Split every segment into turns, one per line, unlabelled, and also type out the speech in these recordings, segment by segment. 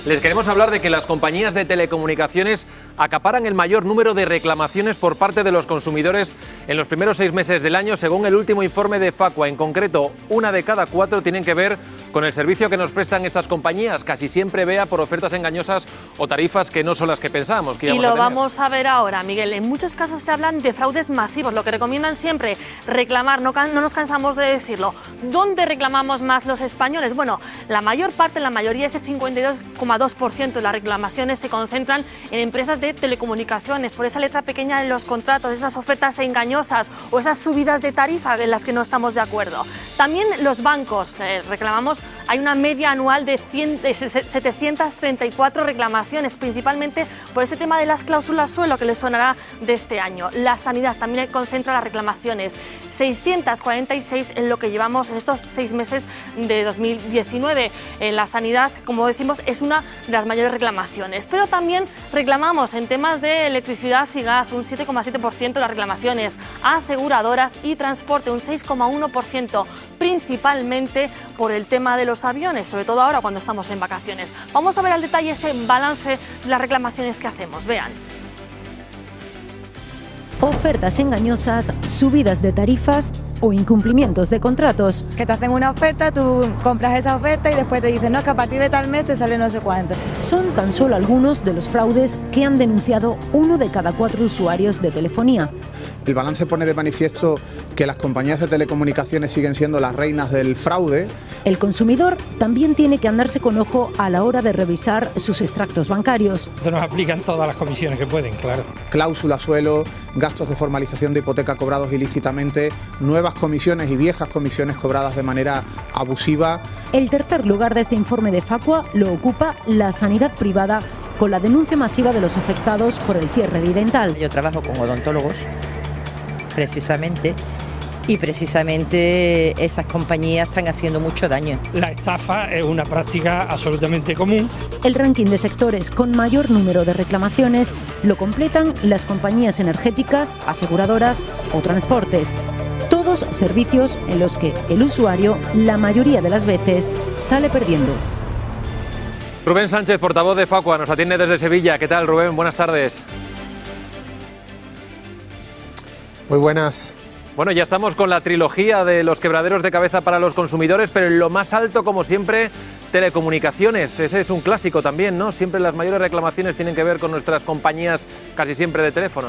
Les queremos hablar de que las compañías de telecomunicaciones acaparan el mayor número de reclamaciones por parte de los consumidores en los primeros 6 meses del año, según el último informe de Facua. En concreto, 1 de cada 4 tienen que ver con el servicio que nos prestan estas compañías, casi siempre vea por ofertas engañosas o tarifas que no son las que pensábamos que íbamos a tener.
Vamos a ver ahora, Miguel. En muchos casos se hablan de fraudes masivos, lo que recomiendan siempre, reclamar, no nos cansamos de decirlo. ¿Dónde reclamamos más los españoles? Bueno, la mayor parte, la mayoría, ese 52,2% de las reclamaciones se concentran en empresas de telecomunicaciones, por esa letra pequeña en los contratos, esas ofertas engañosas o esas subidas de tarifa en las que no estamos de acuerdo. También los bancos, reclamamos, hay una media anual de 734 reclamaciones, principalmente por ese tema de las cláusulas suelo que les sonará de este año. La sanidad también concentra las reclamaciones, 646 en lo que llevamos en estos 6 meses de 2019. La sanidad, como decimos, es una de las mayores reclamaciones, pero también reclamamos en temas de electricidad y gas un 7,7% de las reclamaciones, aseguradoras y transporte un 6,1%, principalmente por el tema de los aviones, sobre todo ahora cuando estamos en vacaciones. Vamos a ver al detalle ese balance de las reclamaciones que hacemos. Vean.
Ofertas engañosas, subidas de tarifas o incumplimientos de contratos.
Que te hacen una oferta, tú compras esa oferta y después te dicen no, que a partir de tal mes te sale no sé cuánto.
Son tan solo algunos de los fraudes que han denunciado 1 de cada 4 usuarios de telefonía.
El balance pone de manifiesto que las compañías de telecomunicaciones siguen siendo las reinas del fraude.
El consumidor también tiene que andarse con ojo a la hora de revisar sus extractos bancarios.
Nos aplican todas las comisiones que pueden, claro.
Cláusula suelo, gastos de formalización de hipoteca cobrados ilícitamente, nuevas comisiones y viejas comisiones cobradas de manera abusiva.
El tercer lugar de este informe de Facua lo ocupa la sanidad privada, con la denuncia masiva de los afectados por el cierre de Idental.
Yo trabajo con odontólogos, precisamente esas compañías están haciendo mucho daño.
La estafa es una práctica absolutamente común.
El ranking de sectores con mayor número de reclamaciones lo completan las compañías energéticas, aseguradoras o transportes. Todos servicios en los que el usuario, la mayoría de las veces, sale perdiendo.
Rubén Sánchez, portavoz de Facua, nos atiende desde Sevilla. ¿Qué tal, Rubén? Buenas tardes.
Muy buenas.
Bueno, ya estamos con la trilogía de los quebraderos de cabeza para los consumidores, pero en lo más alto, como siempre, telecomunicaciones. Ese es un clásico también, ¿no? Siempre las mayores reclamaciones tienen que ver con nuestras compañías, casi siempre de teléfono.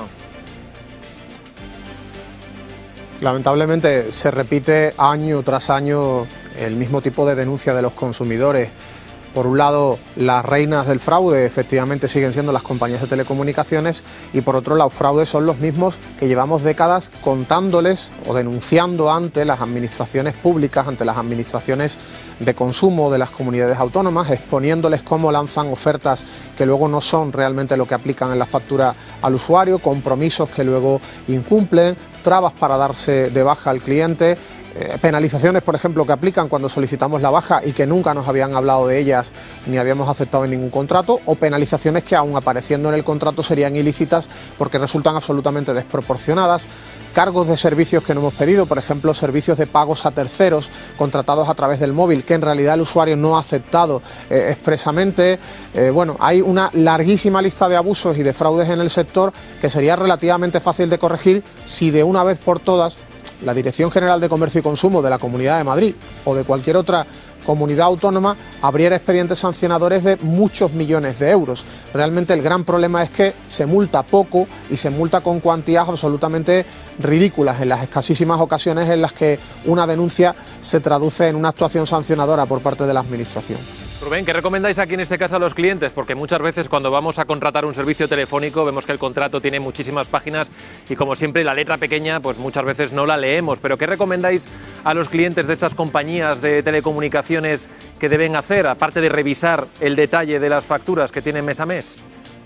Lamentablemente se repite año tras año el mismo tipo de denuncia de los consumidores. Por un lado, las reinas del fraude efectivamente siguen siendo las compañías de telecomunicaciones y por otro, los fraudes son los mismos que llevamos décadas contándoles o denunciando ante las administraciones públicas, ante las administraciones de consumo de las comunidades autónomas, exponiéndoles cómo lanzan ofertas que luego no son realmente lo que aplican en la factura al usuario, compromisos que luego incumplen, trabas para darse de baja al cliente. Penalizaciones, por ejemplo, que aplican cuando solicitamos la baja y que nunca nos habían hablado de ellas ni habíamos aceptado en ningún contrato, o penalizaciones que aún apareciendo en el contrato serían ilícitas porque resultan absolutamente desproporcionadas. Cargos de servicios que no hemos pedido, por ejemplo, servicios de pagos a terceros contratados a través del móvil que en realidad el usuario no ha aceptado expresamente. Bueno, hay una larguísima lista de abusos y de fraudes en el sector que sería relativamente fácil de corregir si de una vez por todas la Dirección General de Comercio y Consumo de la Comunidad de Madrid o de cualquier otra comunidad autónoma abriera expedientes sancionadores de muchos millones de euros. Realmente el gran problema es que se multa poco y se multa con cuantías absolutamente ridículas en las escasísimas ocasiones en las que una denuncia se traduce en una actuación sancionadora por parte de la Administración.
Rubén, ¿qué recomendáis aquí en este caso a los clientes? Porque muchas veces cuando vamos a contratar un servicio telefónico vemos que el contrato tiene muchísimas páginas y como siempre la letra pequeña pues muchas veces no la leemos. Pero ¿qué recomendáis a los clientes de estas compañías de telecomunicaciones que deben hacer, aparte de revisar el detalle de las facturas que tienen mes a mes?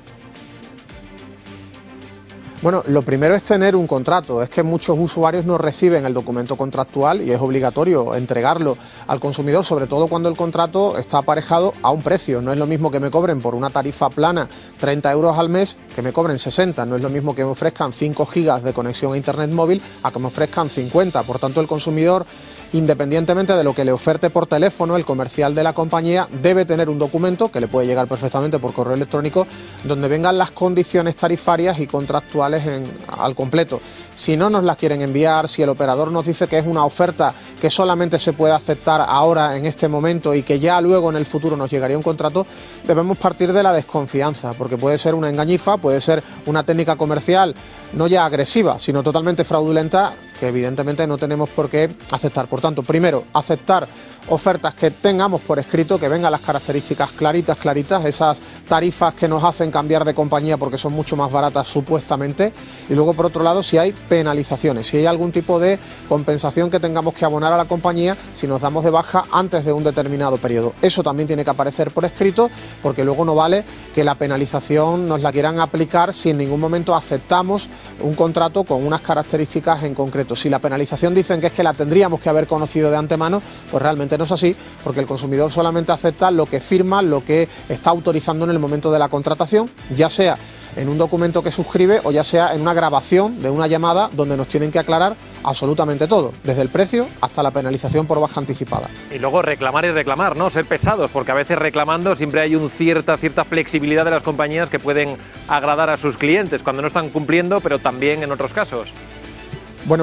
Bueno, lo primero es tener un contrato. Es que muchos usuarios no reciben el documento contractual y es obligatorio entregarlo al consumidor, sobre todo cuando el contrato está aparejado a un precio. No es lo mismo que me cobren por una tarifa plana 30 euros al mes que me cobren 60. No es lo mismo que me ofrezcan 5 gigas de conexión a internet móvil a que me ofrezcan 50. Por tanto, el consumidor independientemente de lo que le oferte por teléfono, el comercial de la compañía debe tener un documento que le puede llegar perfectamente por correo electrónico, donde vengan las condiciones tarifarias y contractuales al completo. Si no nos las quieren enviar, si el operador nos dice que es una oferta que solamente se puede aceptar ahora, en este momento, y que ya luego en el futuro nos llegaría un contrato, debemos partir de la desconfianza, porque puede ser una engañifa, puede ser una técnica comercial no ya agresiva, sino totalmente fraudulenta, que evidentemente no tenemos por qué aceptar. Por tanto, primero, aceptar ofertas que tengamos por escrito, que vengan las características claritas, esas tarifas que nos hacen cambiar de compañía porque son mucho más baratas supuestamente, y luego por otro lado si hay penalizaciones, si hay algún tipo de compensación que tengamos que abonar a la compañía si nos damos de baja antes de un determinado periodo. Eso también tiene que aparecer por escrito, porque luego no vale que la penalización nos la quieran aplicar si en ningún momento aceptamos un contrato con unas características en concreto. Si la penalización dicen que es que la tendríamos que haber conocido de antemano, pues realmente no es así, porque el consumidor solamente acepta lo que firma, lo que está autorizando en el momento de la contratación, ya sea en un documento que suscribe o ya sea en una grabación de una llamada donde nos tienen que aclarar absolutamente todo, desde el precio hasta la penalización por baja anticipada.
Y luego reclamar y reclamar, ¿no? Ser pesados, porque a veces reclamando siempre hay cierta flexibilidad de las compañías que pueden agradar a sus clientes cuando no están cumpliendo, pero también en otros casos.
Bueno,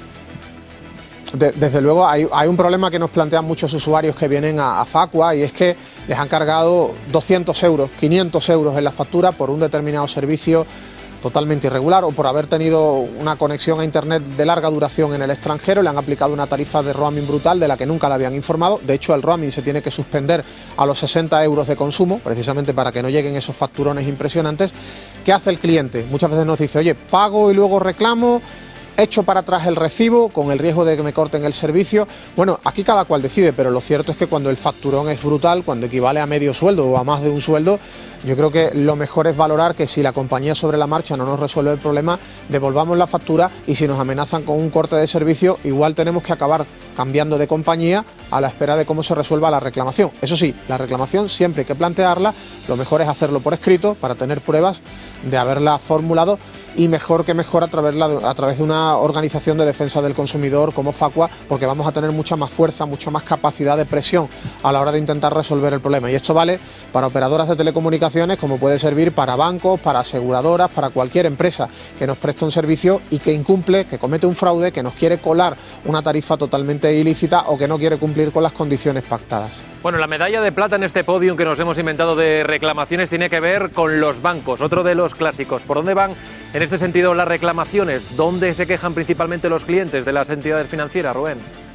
desde luego hay un problema que nos plantean muchos usuarios que vienen a Facua, y es que les han cargado 200 euros, 500 euros en la factura por un determinado servicio totalmente irregular, o por haber tenido una conexión a internet de larga duración en el extranjero. Le han aplicado una tarifa de roaming brutal de la que nunca le habían informado. De hecho, el roaming se tiene que suspender a los 60 euros de consumo, precisamente para que no lleguen esos facturones impresionantes. ¿Qué hace el cliente? Muchas veces nos dice, oye, pago y luego reclamo, echo para atrás el recibo con el riesgo de que me corten el servicio. Bueno, aquí cada cual decide, pero lo cierto es que cuando el facturón es brutal, cuando equivale a medio sueldo o a más de un sueldo, yo creo que lo mejor es valorar que si la compañía sobre la marcha no nos resuelve el problema, devolvamos la factura, y si nos amenazan con un corte de servicio, igual tenemos que acabar cambiando de compañía a la espera de cómo se resuelva la reclamación. Eso sí, la reclamación siempre hay que plantearla, lo mejor es hacerlo por escrito para tener pruebas de haberla formulado, y mejor que mejor a través de una organización de defensa del consumidor como Facua, porque vamos a tener mucha más fuerza, mucha más capacidad de presión a la hora de intentar resolver el problema. Y esto vale para operadoras de telecomunicaciones, como puede servir para bancos, para aseguradoras, para cualquier empresa que nos preste un servicio y que incumple, que comete un fraude, que nos quiere colar una tarifa totalmente ilícita o que no quiere cumplir con las condiciones pactadas.
Bueno, la medalla de plata en este podium que nos hemos inventado de reclamaciones tiene que ver con los bancos, otro de los clásicos. ¿Por dónde van en este sentido las reclamaciones? ¿Dónde se quejan principalmente los clientes de las entidades financieras, Rubén?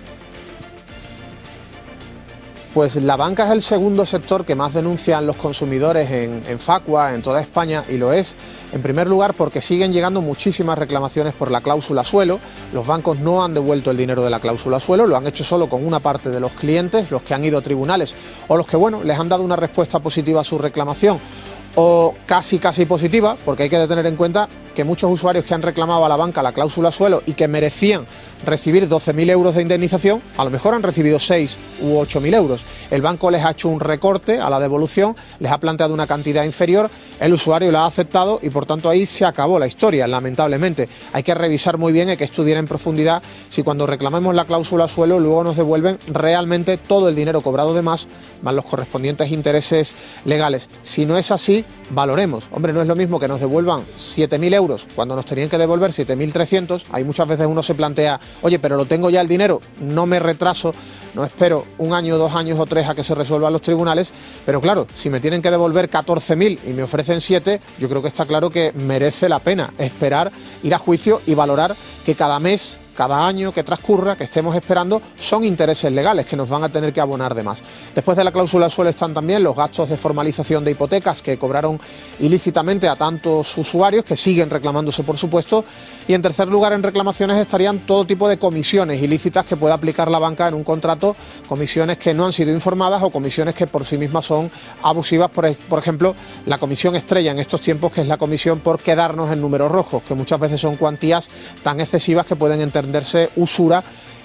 Pues la banca es el segundo sector que más denuncian los consumidores en Facua, en toda España, y lo es en primer lugar porque siguen llegando muchísimas reclamaciones por la cláusula suelo. Los bancos no han devuelto el dinero de la cláusula suelo, lo han hecho solo con una parte de los clientes, los que han ido a tribunales o los que, bueno, les han dado una respuesta positiva a su reclamación, o casi positiva, porque hay que tener en cuenta que muchos usuarios que han reclamado a la banca la cláusula suelo y que merecían recibir 12.000 euros de indemnización, a lo mejor han recibido 6 u 8.000 euros. El banco les ha hecho un recorte a la devolución, les ha planteado una cantidad inferior, el usuario la ha aceptado y por tanto ahí se acabó la historia, lamentablemente. Hay que revisar muy bien, hay que estudiar en profundidad si cuando reclamemos la cláusula suelo luego nos devuelven realmente todo el dinero cobrado de más los correspondientes intereses legales. Si no es así, valoremos. Hombre, no es lo mismo que nos devuelvan 7.000 euros cuando nos tenían que devolver 7.300. Ahí muchas veces uno se plantea, oye, pero lo tengo ya el dinero, no me retraso, no espero un año, 2 años o 3 a que se resuelvan los tribunales. Pero claro, si me tienen que devolver 14.000 y me ofrecen 7, yo creo que está claro que merece la pena esperar, ir a juicio y valorar que cada mes, cada año que transcurra, que estemos esperando, son intereses legales que nos van a tener que abonar de más. Después de la cláusula suelo están también los gastos de formalización de hipotecas que cobraron ilícitamente a tantos usuarios, que siguen reclamándose, por supuesto. Y en tercer lugar, en reclamaciones estarían todo tipo de comisiones ilícitas que pueda aplicar la banca en un contrato, comisiones que no han sido informadas o comisiones que por sí mismas son abusivas. Por ejemplo, la comisión estrella en estos tiempos, que es la comisión por quedarnos en números rojos, que muchas veces son cuantías tan excesivas que pueden entenderse usura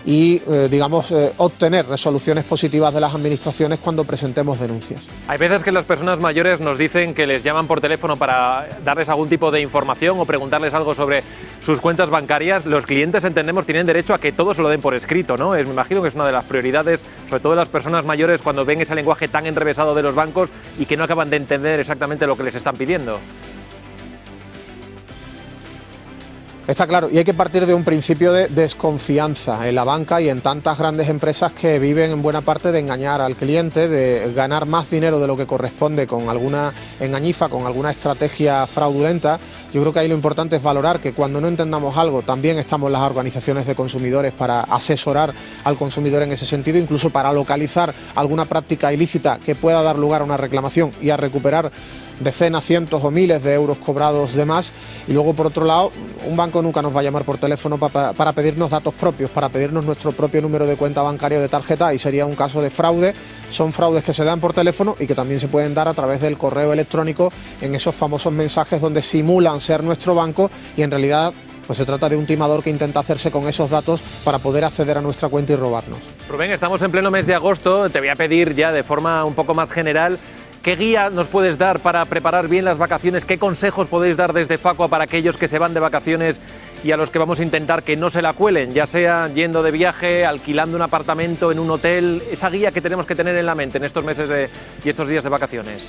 y, digamos, obtener resoluciones positivas de las administraciones cuando presentemos denuncias.
Hay veces que las personas mayores nos dicen que les llaman por teléfono para darles algún tipo de información o preguntarles algo sobre sus cuentas bancarias. Los clientes, entendemos, tienen derecho a que todo se lo den por escrito, ¿no? Me imagino que es una de las prioridades, sobre todo de las personas mayores, cuando ven ese lenguaje tan enrevesado de los bancos y que no acaban de entender exactamente lo que les están pidiendo.
Está claro, y hay que partir de un principio de desconfianza en la banca y en tantas grandes empresas que viven en buena parte de engañar al cliente, de ganar más dinero de lo que corresponde con alguna engañifa, con alguna estrategia fraudulenta. Yo creo que ahí lo importante es valorar que cuando no entendamos algo, también estamos las organizaciones de consumidores para asesorar al consumidor en ese sentido, incluso para localizar alguna práctica ilícita que pueda dar lugar a una reclamación y a recuperar decenas, cientos o miles de euros cobrados de más. Y luego, por otro lado, un banco nunca nos va a llamar por teléfono para pedirnos datos propios, para pedirnos nuestro propio número de cuenta bancaria o de tarjeta, y sería un caso de fraude. Son fraudes que se dan por teléfono y que también se pueden dar a través del correo electrónico, en esos famosos mensajes donde simulan ser nuestro banco y en realidad pues se trata de un timador que intenta hacerse con esos datos para poder acceder a nuestra cuenta y robarnos.
Rubén, estamos en pleno mes de agosto, te voy a pedir ya de forma un poco más general, ¿qué guía nos puedes dar para preparar bien las vacaciones? ¿Qué consejos podéis dar desde Facua para aquellos que se van de vacaciones y a los que vamos a intentar que no se la cuelen, ya sea yendo de viaje, alquilando un apartamento en un hotel? Esa guía que tenemos que tener en la mente en estos meses y estos días de vacaciones.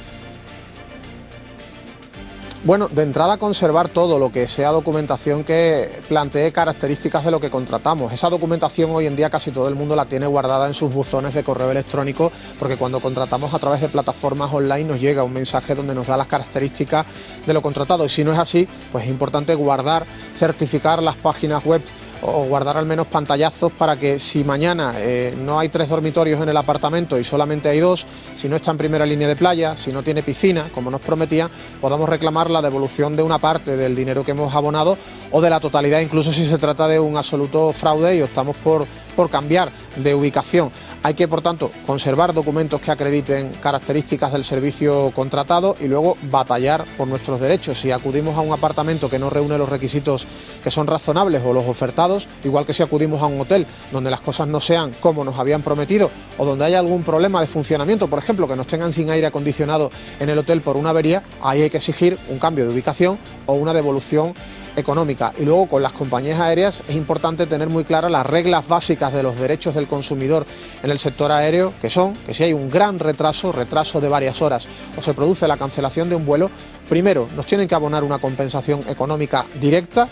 Bueno, de entrada conservar todo lo que sea documentación que plantee características de lo que contratamos. Esa documentación hoy en día casi todo el mundo la tiene guardada en sus buzones de correo electrónico, porque cuando contratamos a través de plataformas online nos llega un mensaje donde nos da las características de lo contratado, y si no es así, pues es importante guardar, certificar las páginas web o guardar al menos pantallazos para que si mañana no hay 3 dormitorios en el apartamento y solamente hay 2, si no está en primera línea de playa, si no tiene piscina, como nos prometían, podamos reclamar la devolución de una parte del dinero que hemos abonado o de la totalidad, incluso si se trata de un absoluto fraude y optamos por cambiar de ubicación. Hay que, por tanto, conservar documentos que acrediten características del servicio contratado y luego batallar por nuestros derechos. Si acudimos a un apartamento que no reúne los requisitos que son razonables o los ofertados, igual que si acudimos a un hotel donde las cosas no sean como nos habían prometido o donde haya algún problema de funcionamiento, por ejemplo, que nos tengan sin aire acondicionado en el hotel por una avería, ahí hay que exigir un cambio de ubicación o una devolución económica. Y luego, con las compañías aéreas es importante tener muy claras las reglas básicas de los derechos del consumidor en el sector aéreo, que son que si hay un gran retraso de varias horas o se produce la cancelación de un vuelo, primero nos tienen que abonar una compensación económica directa,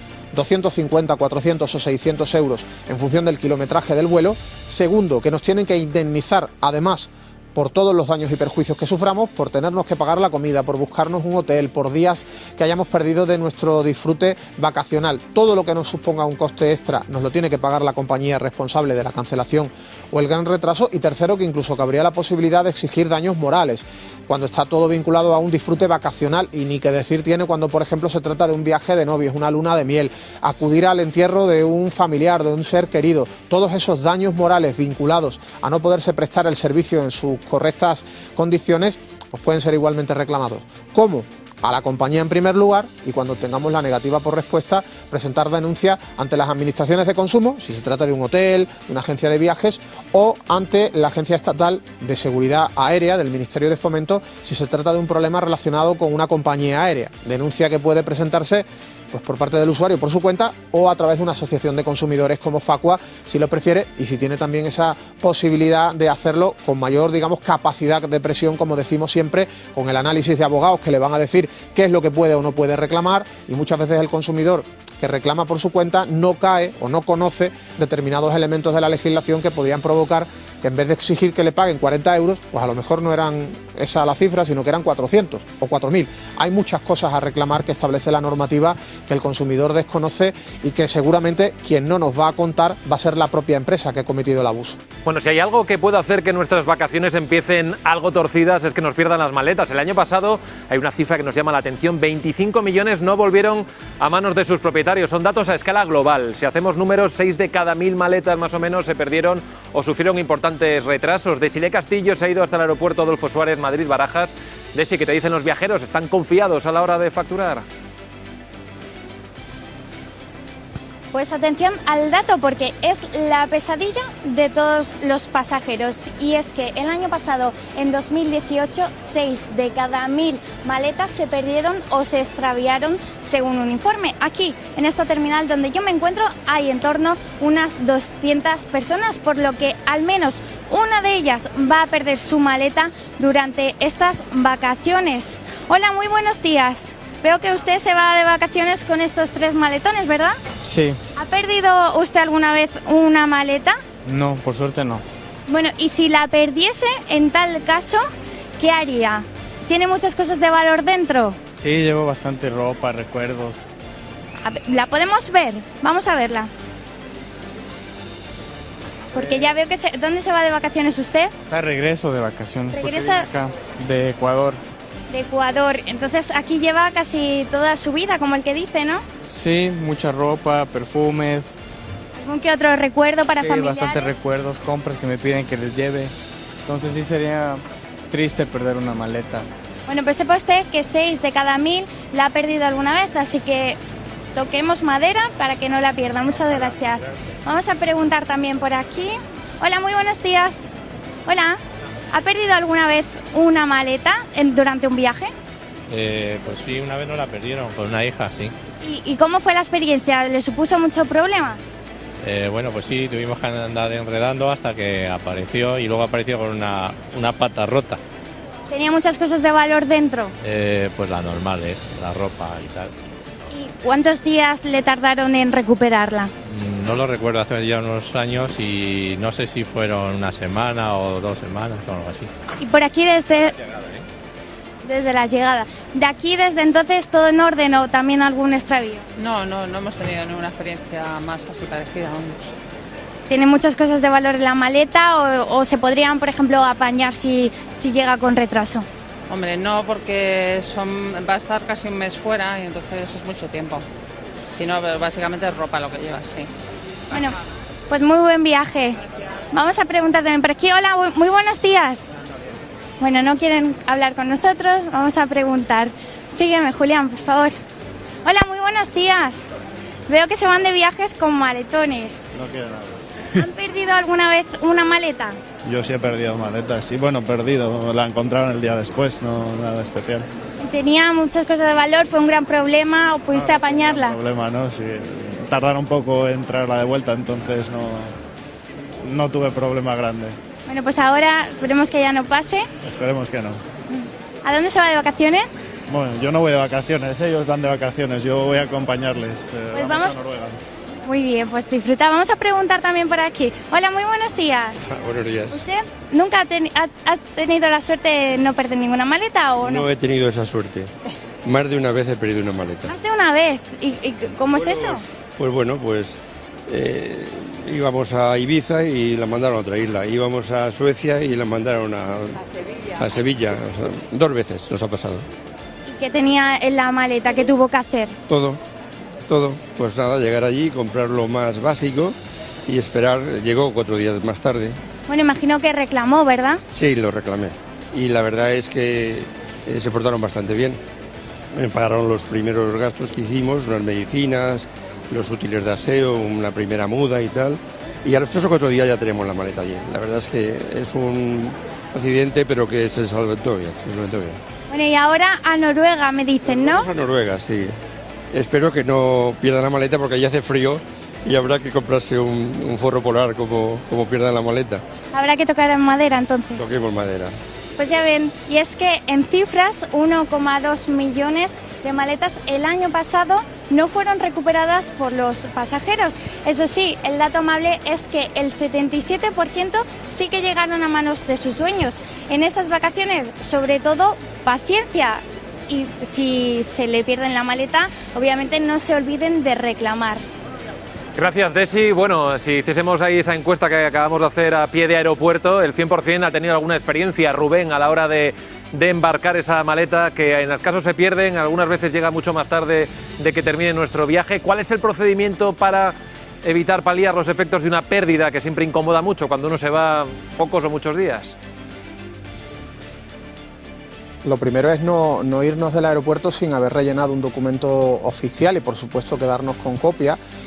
250, 400 o 600 euros en función del kilometraje del vuelo. Segundo, que nos tienen que indemnizar además por todos los daños y perjuicios que suframos, por tenernos que pagar la comida, por buscarnos un hotel, por días que hayamos perdido de nuestro disfrute vacacional. Todo lo que nos suponga un coste extra nos lo tiene que pagar la compañía responsable de la cancelación o el gran retraso. Y tercero, que incluso cabría la posibilidad de exigir daños morales cuando está todo vinculado a un disfrute vacacional, y ni que decir tiene cuando, por ejemplo, se trata de un viaje de novios, una luna de miel, acudir al entierro de un familiar, de un ser querido. Todos esos daños morales vinculados a no poderse prestar el servicio en sus correctas condiciones, pues pueden ser igualmente reclamados. ¿Cómo? A la compañía en primer lugar, y cuando tengamos la negativa por respuesta, presentar denuncia ante las administraciones de consumo, si se trata de un hotel, de una agencia de viajes, o ante la Agencia Estatal de Seguridad Aérea del Ministerio de Fomento, si se trata de un problema relacionado con una compañía aérea. Denuncia que puede presentarse pues por parte del usuario por su cuenta o a través de una asociación de consumidores como Facua, si lo prefiere, y si tiene también esa posibilidad de hacerlo con mayor, digamos, capacidad de presión, como decimos siempre, con el análisis de abogados que le van a decir qué es lo que puede o no puede reclamar, y muchas veces el consumidor que reclama por su cuenta no cae o no conoce determinados elementos de la legislación que podrían provocar que en vez de exigir que le paguen 40 euros, pues a lo mejor no eran esa la cifra, sino que eran 400 o 4.000. Hay muchas cosas a reclamar que establece la normativa que el consumidor desconoce y que seguramente quien no nos va a contar va a ser la propia empresa que ha cometido el abuso.
Bueno, si hay algo que puede hacer que nuestras vacaciones empiecen algo torcidas es que nos pierdan las maletas. El año pasado hay una cifra que nos llama la atención, 25 millones no volvieron a manos de sus propietarios. Son datos a escala global. Si hacemos números, 6 de cada 1000 maletas más o menos se perdieron o sufrieron importantes retrasos. Desiree Castillo se ha ido hasta el aeropuerto Adolfo Suárez, Madrid-Barajas. Desi, ¿qué te dicen los viajeros? ¿Están confiados a la hora de facturar?
Pues atención al dato, porque es la pesadilla de todos los pasajeros. Y es que el año pasado, en 2018, 6 de cada 1000 maletas se perdieron o se extraviaron, según un informe. Aquí, en esta terminal donde yo me encuentro, hay en torno unas 200 personas, por lo que al menos una de ellas va a perder su maleta durante estas vacaciones. Hola, muy buenos días. Veo que usted se va de vacaciones con estos 3 maletones, ¿verdad?
Sí.
¿Ha perdido usted alguna vez una maleta?
No, por suerte no.
Bueno, y si la perdiese, en tal caso, ¿qué haría? ¿Tiene muchas cosas de valor dentro?
Sí, llevo bastante ropa, recuerdos.
A ver, ¿la podemos ver? Vamos a verla. Porque ya veo que... ¿Dónde se va de vacaciones usted?
Regreso de vacaciones.
¿Regresa?
Acá, de Ecuador.
De Ecuador. Entonces aquí lleva casi toda su vida, como el que dice, ¿no?
Sí, mucha ropa, perfumes.
¿Algún que otro recuerdo para familiares?
Sí, bastantes recuerdos, compras que me piden que les lleve. Entonces sí sería triste perder una maleta.
Bueno, pues sepa usted que 6 de cada 1000 la ha perdido alguna vez, así que toquemos madera para que no la pierda. Muchas gracias. Vamos a preguntar también por aquí. Hola, muy buenos días. Hola. ¿Ha perdido alguna vez una maleta durante un viaje?
Pues sí, una vez no la perdieron, con una hija, sí.
¿Y cómo fue la experiencia? ¿Le supuso mucho problema?
Bueno, pues sí, tuvimos que andar enredando hasta que apareció y luego apareció con una pata rota.
¿Tenía muchas cosas de valor dentro?
Pues la normal, la ropa y tal.
¿Y cuántos días le tardaron en recuperarla?
No lo recuerdo, hace ya unos años y no sé si fueron una semana o 2 semanas o algo así.
Y por aquí desde la llegada. ¿De aquí desde entonces todo en orden o también algún extravío?
No hemos tenido ninguna experiencia más así parecida, vamos.
¿Tiene muchas cosas de valor en la maleta o se podrían, por ejemplo, apañar si llega con retraso?
Hombre, no, porque va a estar casi un mes fuera y entonces es mucho tiempo. Si no, básicamente es ropa lo que llevas, sí.
Bueno, pues muy buen viaje. Vamos a preguntar también por aquí. Hola, muy buenos días. Bueno, no quieren hablar con nosotros, vamos a preguntar. Sígueme, Julián, por favor. Hola, muy buenos días. Veo que se van de viajes con maletones.
No quiero nada.
¿Han perdido alguna vez una maleta?
Yo sí he perdido maletas, sí, bueno, perdido, la encontraron el día después, no nada especial.
¿Tenía muchas cosas de valor? ¿Fue un gran problema o pudiste apañarla?
No problema, ¿no? Sí, tardaron un poco en traerla de vuelta, entonces no tuve problema grande.
Bueno, pues ahora esperemos que ya no pase.
Esperemos que no.
¿A dónde se va de vacaciones?
Bueno, yo no voy de vacaciones, ellos van de vacaciones, yo voy a acompañerles.
Pues
vamos a Noruega.
Muy bien, pues disfruta. Vamos a preguntar también por aquí. Hola, muy buenos días.
Buenos días.
¿Usted nunca ha tenido la suerte de no perder ninguna maleta o no?
No he tenido esa suerte. Más de una vez he perdido una maleta.
¿Más de una vez? ¿Y cómo es eso?
Pues bueno, íbamos a Ibiza y la mandaron a otra isla. Íbamos a Suecia y la mandaron a Sevilla. O sea, 2 veces nos ha pasado.
¿Y qué tenía en la maleta? ¿Qué tuvo que hacer?
Todo. Pues nada, llegar allí, comprar lo más básico y esperar. Llegó 4 días más tarde.
Bueno, imagino que reclamó, ¿verdad?
Sí, lo reclamé. Y la verdad es que se portaron bastante bien. Me pagaron los primeros gastos que hicimos, unas medicinas, los útiles de aseo, una primera muda y tal. Y a los 3 o 4 días ya tenemos la maleta allí. La verdad es que es un accidente, pero que se solventó bien.
Bueno, y ahora a Noruega, me dicen, ¿no?
Vamos a Noruega, sí. Espero que no pierdan la maleta porque allí hace frío y habrá que comprarse un forro polar como pierdan la maleta.
Habrá que tocar en madera entonces.
Toquemos madera.
Pues ya ven, y es que en cifras 1,2 millones de maletas el año pasado no fueron recuperadas por los pasajeros. Eso sí, el dato amable es que el 77% sí que llegaron a manos de sus dueños. En estas vacaciones, sobre todo, paciencia. Y si se le pierden la maleta, obviamente no se olviden de reclamar.
Gracias, Desi. Bueno, si hiciésemos ahí esa encuesta que acabamos de hacer a pie de aeropuerto, el 100% ha tenido alguna experiencia, Rubén, a la hora de embarcar esa maleta, que en el caso se pierden, algunas veces llega mucho más tarde de que termine nuestro viaje. ¿Cuál es el procedimiento para evitar paliar los efectos de una pérdida que siempre incomoda mucho cuando uno se va pocos o muchos días?
Lo primero es no irnos del aeropuerto sin haber rellenado un documento oficial y, por supuesto, quedarnos con copia.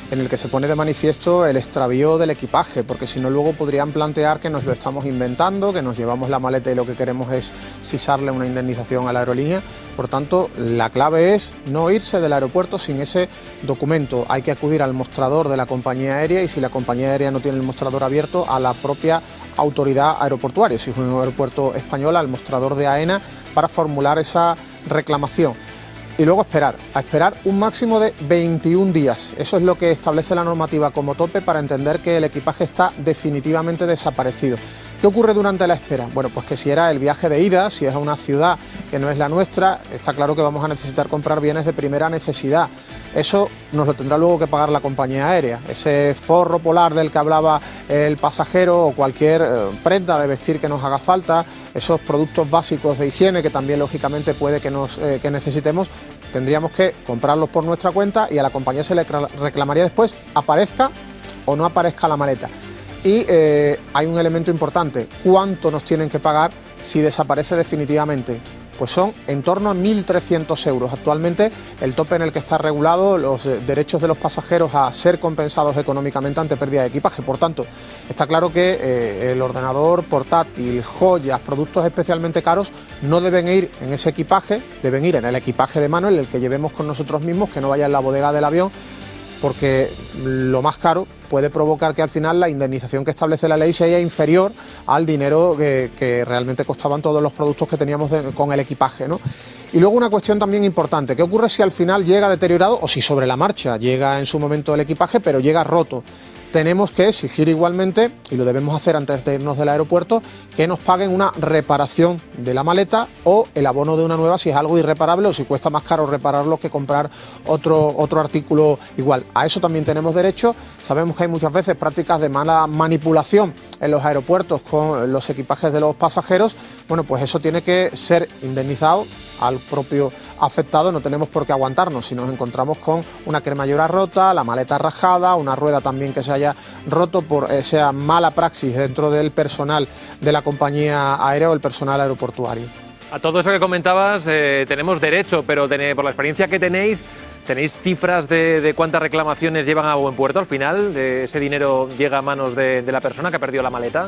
en el que se pone de manifiesto el extravío del equipaje, porque si no luego podrían plantear que nos lo estamos inventando, que nos llevamos la maleta y lo que queremos es sisarle una indemnización a la aerolínea. Por tanto, la clave es no irse del aeropuerto sin ese documento. Hay que acudir al mostrador de la compañía aérea y si la compañía aérea no tiene el mostrador abierto, a la propia autoridad aeroportuaria, si es un aeropuerto español, al mostrador de AENA para formular esa reclamación. Y luego a esperar un máximo de 21 días. Eso es lo que establece la normativa como tope para entender que el equipaje está definitivamente desaparecido. ¿Qué ocurre durante la espera? Bueno, pues que si era el viaje de ida, si es a una ciudad que no es la nuestra, está claro que vamos a necesitar comprar bienes de primera necesidad. Eso nos lo tendrá luego que pagar la compañía aérea. Ese forro polar del que hablaba el pasajero o cualquier prenda de vestir que nos haga falta, esos productos básicos de higiene que también lógicamente puede que necesitemos, tendríamos que comprarlos por nuestra cuenta y a la compañía se le reclamaría después, aparezca o no aparezca la maleta. Y hay un elemento importante, ¿cuánto nos tienen que pagar si desaparece definitivamente? Pues son en torno a 1.300 euros. Actualmente el tope en el que está regulado los derechos de los pasajeros a ser compensados económicamente ante pérdida de equipaje. Por tanto, está claro que el ordenador portátil, joyas, productos especialmente caros no deben ir en ese equipaje, deben ir en el equipaje de mano, en el que llevemos con nosotros mismos, que no vaya en la bodega del avión, porque lo más caro puede provocar que al final la indemnización que establece la ley sea inferior al dinero que realmente costaban todos los productos que teníamos con el equipaje, ¿no? Y luego una cuestión también importante, ¿qué ocurre si al final llega deteriorado o si sobre la marcha llega en su momento el equipaje pero llega roto? Tenemos que exigir igualmente, y lo debemos hacer antes de irnos del aeropuerto, que nos paguen una reparación de la maleta o el abono de una nueva si es algo irreparable o si cuesta más caro repararlo que comprar otro artículo igual. A eso también tenemos derecho. Sabemos que hay muchas veces prácticas de mala manipulación en los aeropuertos con los equipajes de los pasajeros. Bueno, pues eso tiene que ser indemnizado al propio afectado. No tenemos por qué aguantarnos si nos encontramos con una cremallera rota, la maleta rajada, una rueda también que se haya roto por esa mala praxis dentro del personal de la compañía aérea o el personal aeroportuario.
A todo eso que comentabas tenemos derecho, pero por la experiencia que ¿tenéis cifras de cuántas reclamaciones llevan a buen puerto al final? ¿Ese dinero llega a manos de la persona que ha perdido la maleta?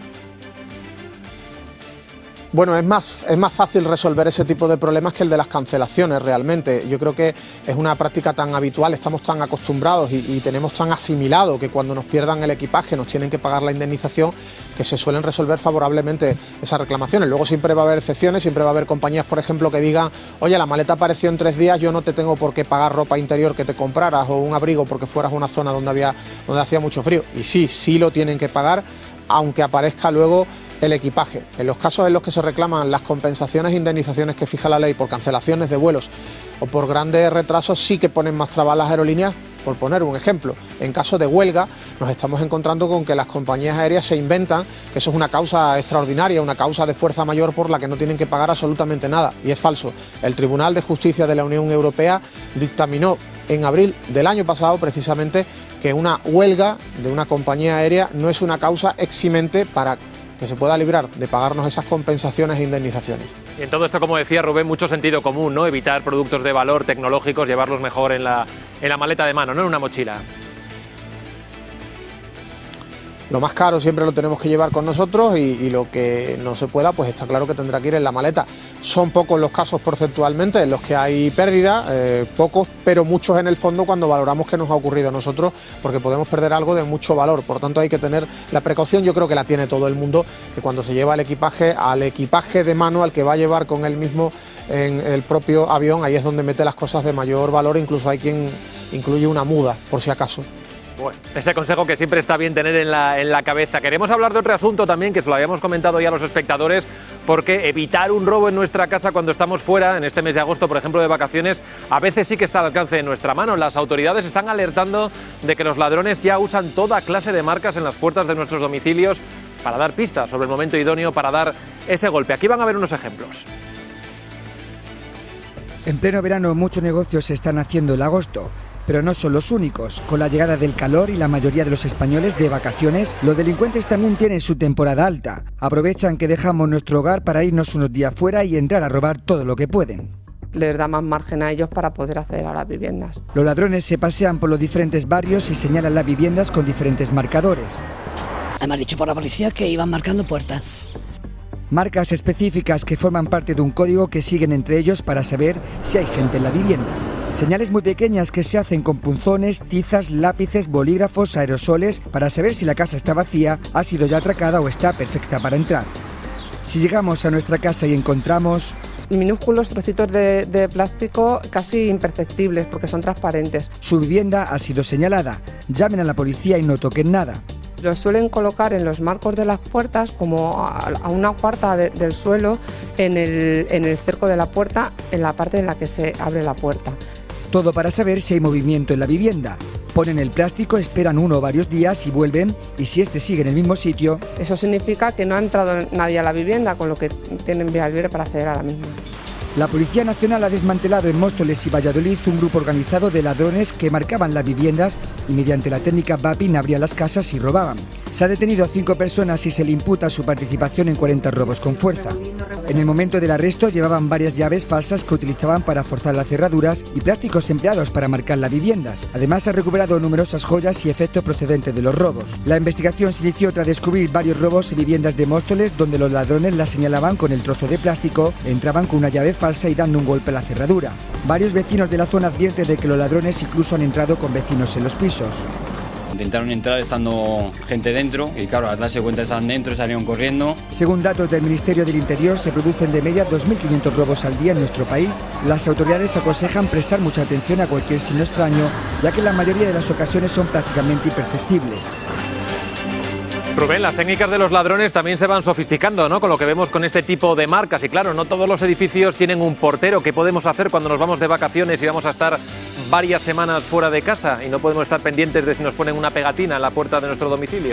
Bueno, es más fácil resolver ese tipo de problemas que el de las cancelaciones realmente. Yo creo que es una práctica tan habitual, estamos tan acostumbrados y tenemos tan asimilado que cuando nos pierdan el equipaje nos tienen que pagar la indemnización, que se suelen resolver favorablemente esas reclamaciones. Luego siempre va a haber excepciones, siempre va a haber compañías, por ejemplo, que digan, oye, la maleta apareció en 3 días, yo no te tengo por qué pagar ropa interior que te compraras o un abrigo porque fueras a una zona donde hacía mucho frío. Y sí lo tienen que pagar, aunque aparezca luego el equipaje. En los casos en los que se reclaman las compensaciones e indemnizaciones que fija la ley por cancelaciones de vuelos o por grandes retrasos, sí que ponen más trabas las aerolíneas. Por poner un ejemplo, en caso de huelga nos estamos encontrando con que las compañías aéreas se inventan que eso es una causa extraordinaria, una causa de fuerza mayor por la que no tienen que pagar absolutamente nada, y es falso. El Tribunal de Justicia de la Unión Europea dictaminó en abril del año pasado precisamente que una huelga de una compañía aérea no es una causa eximente para que se pueda librar de pagarnos esas compensaciones e indemnizaciones.
Y en todo esto, como decía Rubén, mucho sentido común, ¿no? Evitar productos de valor tecnológicos, llevarlos mejor en la maleta de mano, no en una mochila.
Lo más caro siempre lo tenemos que llevar con nosotros y lo que no se pueda, pues está claro que tendrá que ir en la maleta. Son pocos los casos porcentualmente en los que hay pérdida, pocos, pero muchos en el fondo cuando valoramos qué nos ha ocurrido a nosotros, porque podemos perder algo de mucho valor. Por tanto, hay que tener la precaución, yo creo que la tiene todo el mundo, que cuando se lleva el equipaje, al equipaje de mano, al que va a llevar con él mismo en el propio avión, ahí es donde mete las cosas de mayor valor, incluso hay quien incluye una muda, por si acaso.
Bueno, ese consejo que siempre está bien tener en la cabeza. Queremos hablar de otro asunto también, que se lo habíamos comentado ya a los espectadores, porque evitar un robo en nuestra casa cuando estamos fuera, en este mes de agosto, por ejemplo, de vacaciones, a veces sí que está al alcance de nuestra mano. Las autoridades están alertando de que los ladrones ya usan toda clase de marcas en las puertas de nuestros domicilios para dar pistas sobre el momento idóneo para dar ese golpe. Aquí van a ver unos ejemplos.
En pleno verano muchos negocios se están haciendo en agosto, pero no son los únicos. Con la llegada del calor y la mayoría de los españoles de vacaciones, los delincuentes también tienen su temporada alta. Aprovechan que dejamos nuestro hogar para irnos unos días fuera y entrar a robar todo lo que pueden.
les da más margen a ellos para poder acceder a las viviendas.
Los ladrones se pasean por los diferentes barrios y señalan las viviendas con diferentes marcadores.
Me ha dicho por la policía que iban marcando puertas.
Marcas específicas que forman parte de un código que siguen entre ellos para saber si hay gente en la vivienda. Señales muy pequeñas que se hacen con punzones, tizas, lápices, bolígrafos, aerosoles para saber si la casa está vacía, ha sido ya atracada o está perfecta para entrar. Si llegamos a nuestra casa y encontramos
minúsculos trocitos de plástico casi imperceptibles porque son transparentes.
Su vivienda ha sido señalada. Llamen a la policía y no toquen nada.
Los suelen colocar en los marcos de las puertas como a una cuarta del suelo en el cerco de la puerta, en la parte en la que se abre la puerta.
Todo para saber si hay movimiento en la vivienda. Ponen el plástico, esperan 1 o varios días y vuelven, y si este sigue en el mismo sitio...
Eso significa que no ha entrado nadie a la vivienda, con lo que tienen vía libre para acceder a la misma.
La Policía Nacional ha desmantelado en Móstoles y Valladolid un grupo organizado de ladrones que marcaban las viviendas y mediante la técnica VAPIN abrían las casas y robaban. Se ha detenido a 5 personas y se le imputa su participación en 40 robos con fuerza. En el momento del arresto llevaban varias llaves falsas que utilizaban para forzar las cerraduras y plásticos empleados para marcar las viviendas. Además, ha recuperado numerosas joyas y efectos procedentes de los robos. La investigación se inició tras descubrir varios robos en viviendas de Móstoles donde los ladrones las señalaban con el trozo de plástico, entraban con una llave falsa y dando un golpe a la cerradura. Varios vecinos de la zona advierten de que los ladrones incluso han entrado con vecinos en los pisos.
Intentaron entrar estando gente dentro y claro, al darse cuenta están dentro, salieron corriendo.
Según datos del Ministerio del Interior, se producen de media 2.500 robos al día en nuestro país. Las autoridades aconsejan prestar mucha atención a cualquier signo extraño, ya que la mayoría de las ocasiones son prácticamente imperceptibles.
Rubén, las técnicas de los ladrones también se van sofisticando, ¿no? Con lo que vemos con este tipo de marcas. Y claro, no todos los edificios tienen un portero. ¿Qué podemos hacer cuando nos vamos de vacaciones y vamos a estar varias semanas fuera de casa y no podemos estar pendientes de si nos ponen una pegatina en la puerta de nuestro domicilio?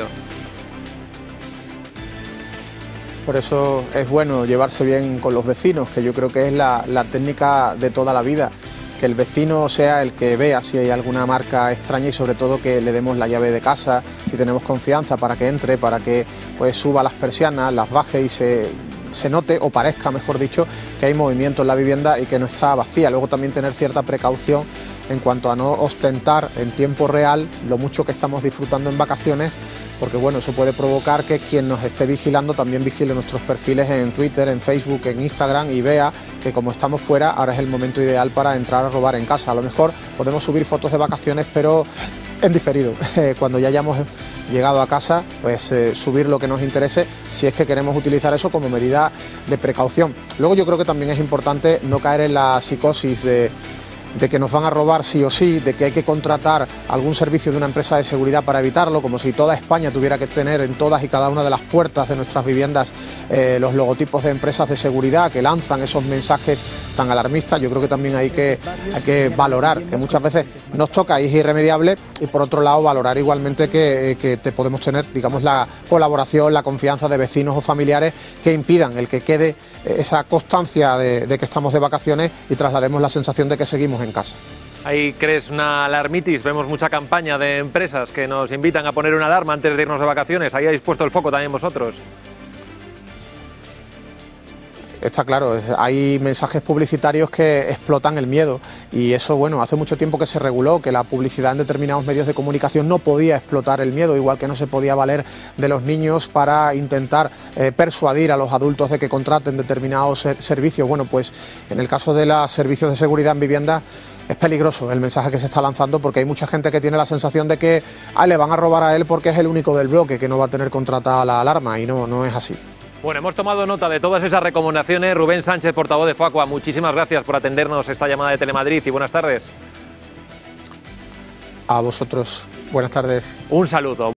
Por eso es bueno llevarse bien con los vecinos, que yo creo que es la técnica de toda la vida. Que el vecino sea el que vea si hay alguna marca extraña y sobre todo que le demos la llave de casa, si tenemos confianza, para que entre, para que pues suba las persianas, las baje y se note o parezca, mejor dicho, que hay movimiento en la vivienda y que no está vacía. Luego también tener cierta precaución en cuanto a no ostentar en tiempo real lo mucho que estamos disfrutando en vacaciones, porque bueno, eso puede provocar que quien nos esté vigilando también vigile nuestros perfiles en Twitter, en Facebook, en Instagram y vea que como estamos fuera, ahora es el momento ideal para entrar a robar en casa. A lo mejor podemos subir fotos de vacaciones, pero en diferido. Cuando ya hayamos llegado a casa, pues subir lo que nos interese, si es que queremos utilizar eso como medida de precaución. Luego yo creo que también es importante no caer en la psicosis de que nos van a robar sí o sí, de que hay que contratar algún servicio de una empresa de seguridad para evitarlo, como si toda España tuviera que tener en todas y cada una de las puertas de nuestras viviendas los logotipos de empresas de seguridad que lanzan esos mensajes tan alarmistas. Yo creo que también hay que valorar, que muchas veces nos toca y es irremediable, y por otro lado valorar igualmente que te podemos tener, digamos, la colaboración, la confianza de vecinos o familiares que impidan el que quede esa constancia de que estamos de vacaciones y traslademos la sensación de que seguimos en casa.
Ahí crees una alarmitis, vemos mucha campaña de empresas que nos invitan a poner una alarma antes de irnos de vacaciones. Ahí habéis puesto el foco también vosotros.
Está claro, hay mensajes publicitarios que explotan el miedo y eso, bueno, hace mucho tiempo que se reguló que la publicidad en determinados medios de comunicación no podía explotar el miedo, igual que no se podía valer de los niños para intentar persuadir a los adultos de que contraten determinados servicios. Bueno, pues en el caso de los servicios de seguridad en vivienda es peligroso el mensaje que se está lanzando, porque hay mucha gente que tiene la sensación de que le van a robar a él porque es el único del bloque que no va a tener contratada la alarma, y no es así.
Bueno, hemos tomado nota de todas esas recomendaciones. Rubén Sánchez, portavoz de Facua, muchísimas gracias por atendernos esta llamada de Telemadrid y buenas tardes.
A vosotros, buenas tardes.
Un saludo.